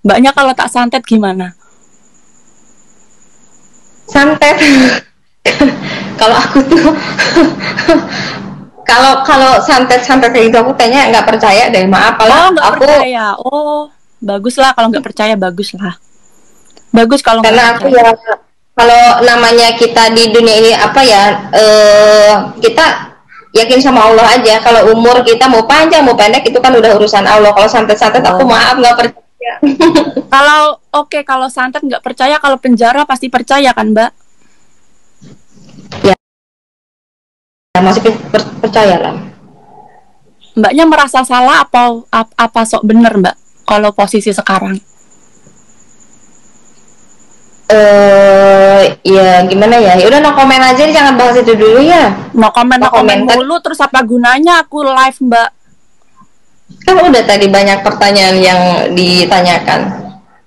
Mbaknya kalau tak santet gimana? Santet. Kalau aku tuh kalau santet-santet kayak gitu aku kayaknya nggak percaya deh, maaf Oh, kalau nggak aku, percaya. Oh, bagus lah kalau nggak percaya, bagus lah. Bagus kalau nggak karena aku percaya. ya kalau namanya kita di dunia ini apa ya, kita yakin sama Allah aja. Kalau umur kita mau panjang mau pendek itu kan udah urusan Allah. Kalau santet-santet aku Oh. maaf nggak percaya. Kalau santet nggak percaya, kalau penjara pasti percaya kan, Mbak? Ya masih percaya lah. Mbaknya merasa salah apa sok bener, Mbak? Kalau posisi sekarang? Ya gimana ya? Ya udah no comment aja, jangan bahas itu dulu ya. No comment No comment. mulu, terus apa gunanya aku live, Mbak? Kan udah tadi banyak pertanyaan yang ditanyakan.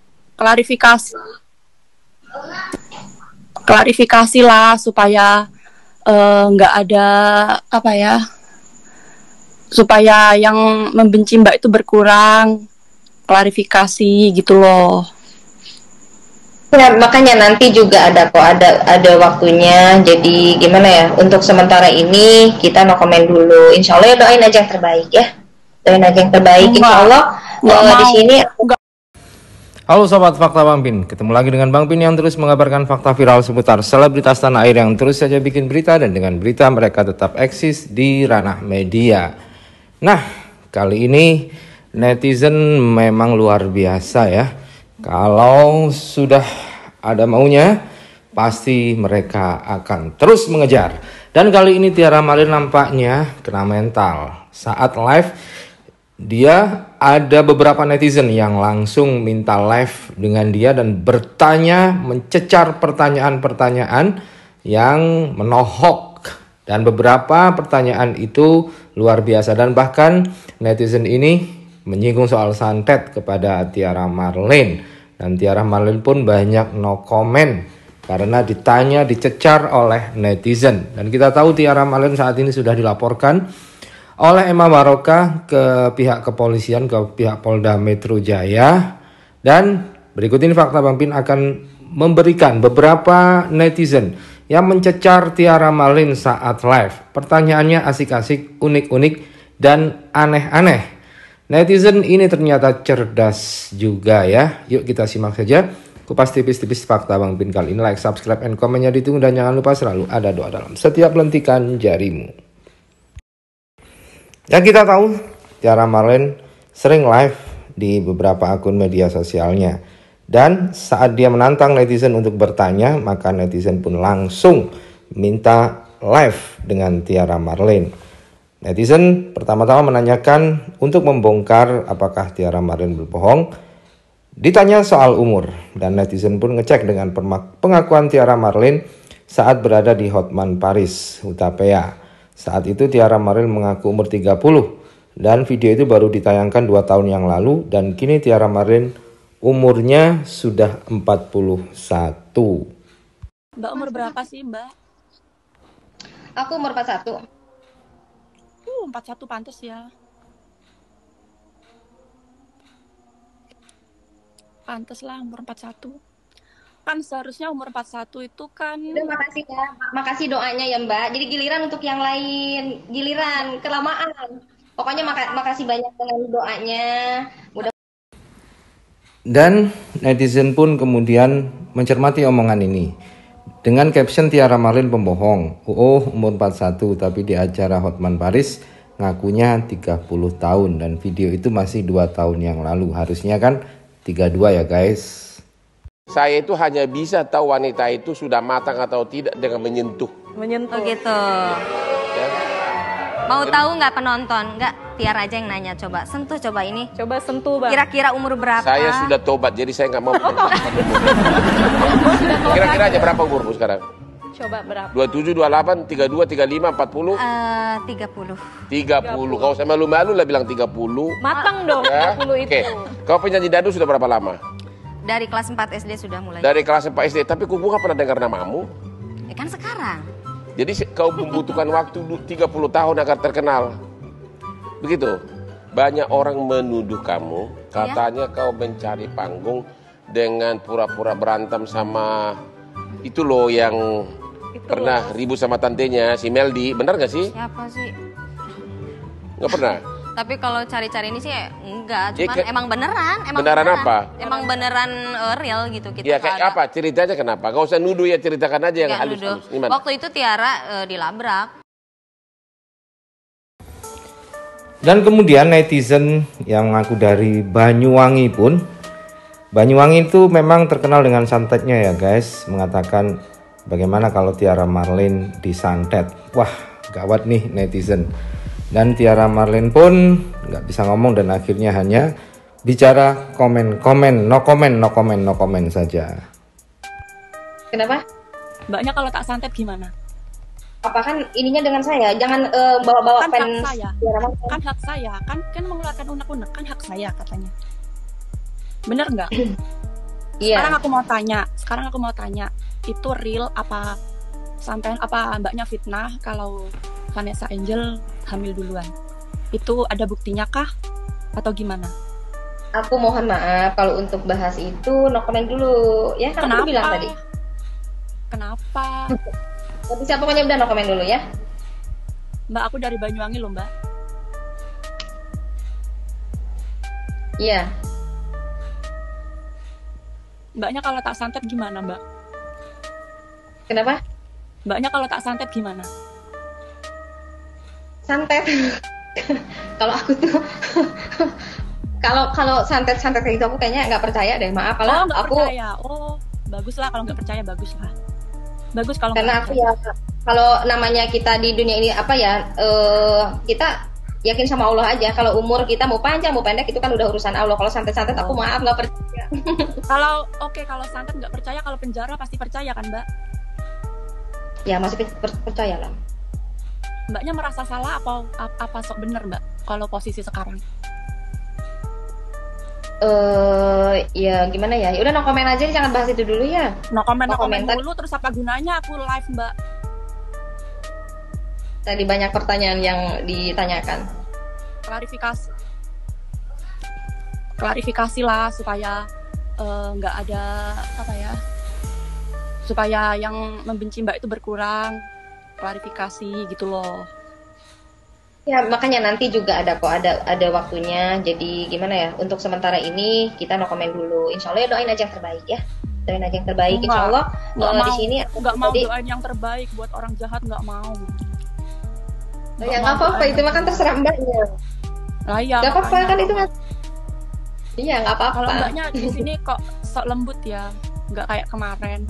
Klarifikasi lah supaya nggak ada apa ya, supaya yang membenci Mbak itu berkurang. Klarifikasi gitu loh. Ya, makanya nanti juga ada kok, ada waktunya. Jadi gimana ya? Untuk sementara ini kita no comment dulu. Insya Allah ya, doain aja yang terbaik ya. Doain aja yang terbaik. Insya Allah di sini. Halo Sobat Fakta Bang Pin, ketemu lagi dengan Bang Pin yang terus mengabarkan fakta viral seputar selebritas tanah air yang terus saja bikin berita, dan dengan berita mereka tetap eksis di ranah media. Nah, kali ini netizen memang luar biasa ya. Kalau sudah ada maunya, pasti mereka akan terus mengejar. Dan kali ini Tiara Marin nampaknya kena mental. Saat live, dia ada beberapa netizen yang langsung minta live dengan dia dan bertanya, mencecar pertanyaan-pertanyaan yang menohok. Dan beberapa pertanyaan itu luar biasa, dan bahkan netizen ini menyinggung soal santet kepada Tiara Marlin. Dan Tiara Marlin pun banyak no comment karena ditanya, dicecar oleh netizen. Dan kita tahu Tiara Marlin saat ini sudah dilaporkan oleh Emma Barokah ke pihak kepolisian, ke pihak Polda Metro Jaya. Dan berikut ini fakta Bang Pin akan memberikan beberapa netizen yang mencecar Tiara Marlin saat live. Pertanyaannya asik-asik, unik-unik, dan aneh-aneh. Netizen ini ternyata cerdas juga ya. Yuk kita simak saja kupas tipis-tipis fakta Bang Pin kali ini. Like, subscribe, and komennya ditunggu, dan jangan lupa selalu ada doa dalam setiap lentikan jarimu. Yang kita tahu, Tiara Marlin sering live di beberapa akun media sosialnya. Dan saat dia menantang netizen untuk bertanya, maka netizen pun langsung minta live dengan Tiara Marlin. Netizen pertama-tama menanyakan untuk membongkar apakah Tiara Marlin berbohong. Ditanya soal umur, dan netizen pun ngecek dengan pengakuan Tiara Marlin saat berada di Hotman Paris, Utapea. Saat itu Tiara Marlin mengaku umur 30, dan video itu baru ditayangkan 2 tahun yang lalu, dan kini Tiara Marlin umurnya sudah 41. Mbak umur berapa sih, Mbak? Aku umur 41. 41 pantas ya. Pantas lah umur 41. Kan seharusnya umur 41 itu kan. Udah, makasih ya. Makasih doanya ya Mbak. Jadi giliran untuk yang lain. Giliran, kelamaan. Pokoknya makasih banyak dengan doanya. Mudah. Dan netizen pun kemudian mencermati omongan ini dengan caption Tiara Marlin pembohong. Umur 41 tapi di acara Hotman Paris ngakunya 30 tahun, dan video itu masih 2 tahun yang lalu. Harusnya kan 32 ya guys. Saya itu hanya bisa tahu wanita itu sudah matang atau tidak dengan menyentuh. Oh gitu. Ya. Mau tahu nggak penonton? Nggak, Tiara aja yang nanya. Coba sentuh, coba ini. Coba sentuh, Bang. Kira-kira umur berapa? Saya sudah tobat, jadi saya nggak mau. Kira-kira aja berapa umur Bu sekarang? Coba berapa? 27, 28, 32, 35, 40? 30. 30. Kalau saya malu-malu lah bilang 30. Matang dong, Ya. 30 itu. Oke. Kau penyanyi dangdut sudah berapa lama? Dari kelas 4 SD sudah mulai. Dari kelas 4 SD, tapi kuku nggak pernah dengar namamu. Kan sekarang. Jadi kau membutuhkan waktu 30 tahun agar terkenal. Begitu? Banyak orang menuduh kamu, katanya kau mencari panggung dengan pura-pura berantem sama itu loh yang pernah ribut sama tantenya, si Meldi. Benar gak sih? Siapa sih? Nggak pernah? Tapi kalau cari-cari ini sih enggak, cuman emang beneran. Beneran apa? Emang beneran real gitu kita. Ya kayak apa? Ceritanya kenapa? Gak usah nuduh ya, ceritakan aja yang halus-halus. Waktu itu Tiara dilabrak. Dan kemudian netizen yang mengaku dari Banyuwangi pun, Banyuwangi itu memang terkenal dengan santetnya ya guys, mengatakan bagaimana kalau Tiara Marlin disantet. Wah, gawat nih netizen. Dan Tiara Marlin pun nggak bisa ngomong dan akhirnya hanya bicara komen, no comment saja. Kenapa? Mbaknya kalau tak santet gimana? Apa kan ininya dengan saya? Jangan bawa-bawa Kan fans. hak saya. Kan hak saya. Kan mengeluarkan unek-unek kan hak saya katanya. Bener nggak? Iya. Sekarang aku mau tanya, itu real apa sampean apa mbaknya fitnah kalau Vanessa Angel hamil duluan? Itu ada buktinya kah? Atau gimana? Aku mohon maaf kalau untuk bahas itu no comment dulu ya, kan aku bilang tadi. Kenapa? Gak bisa, pokoknya udah no comment dulu ya. Mbak, aku dari Banyuwangi loh mbak. Iya. Mbaknya kalau tak santet gimana mbak? Kenapa? Mbaknya kalau tak santet gimana? Santet. Kalau aku tuh kalau santet kayak gitu aku kayaknya nggak percaya deh, maaf. Kalau nggak aku percaya. Bagus lah kalau nggak percaya, bagus lah. Bagus kalau karena aku ya, kalau namanya kita di dunia ini apa ya, kita yakin sama Allah aja. Kalau umur kita mau panjang mau pendek itu kan udah urusan Allah. Kalau santet aku maaf nggak percaya. Kalau santet nggak percaya, kalau penjara pasti percaya kan mbak? Ya masih percaya lah. Mbaknya merasa salah apa sok bener mbak kalau posisi sekarang? Ya gimana ya? Udah no comment aja, jangan bahas itu dulu ya. No comment dulu, terus apa gunanya aku live mbak? Tadi banyak pertanyaan yang ditanyakan. Klarifikasi lah supaya nggak ada apa ya? Supaya yang membenci mbak itu berkurang. Klarifikasi gitu loh. Ya makanya nanti juga ada kok, ada waktunya. Jadi gimana ya, untuk sementara ini kita no comment dulu. Insya Allah ya doain aja yang terbaik ya. Doain aja yang terbaik. Insya Allah di sini nggak mau doain yang terbaik buat orang jahat, nggak mau. Ya nggak apa-apa, itu mah kan terserah mbaknya. Lah ya. Nggak apa-apa kan itu kan. Iya nggak apa-apa. Kalau mbaknya di sini kok sok lembut ya, nggak kayak kemarin.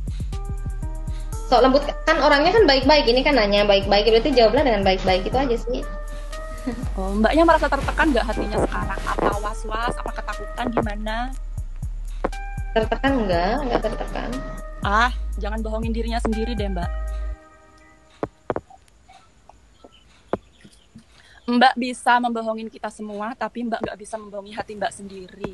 Sok lembut kan, orangnya kan baik-baik, ini kan nanya baik-baik, berarti jawablah dengan baik-baik, itu aja sih. Oh, mbaknya merasa tertekan nggak hatinya sekarang? Apa was-was, apa ketakutan, gimana? Tertekan nggak tertekan. Jangan bohongin dirinya sendiri deh mbak. Mbak bisa membohongin kita semua, tapi mbak nggak bisa membohongi hati mbak sendiri.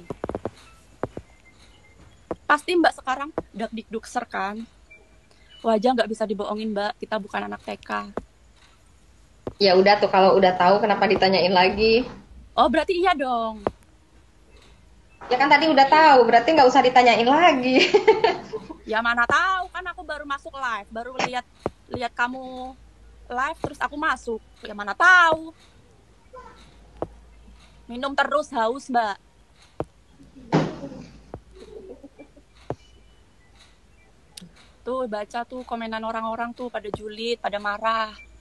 Pasti mbak sekarang dak-dikdukser kan? Wajah nggak bisa dibohongin mbak, kita bukan anak TK. Ya udah tuh, kalau udah tahu kenapa ditanyain lagi? Oh berarti iya dong. Ya kan tadi udah tahu, berarti nggak usah ditanyain lagi. Ya mana tahu, kan aku baru masuk live, baru lihat kamu live terus aku masuk. Ya mana tahu. Minum terus haus mbak. Tuh baca tuh komenan orang-orang tuh pada julid, pada marah.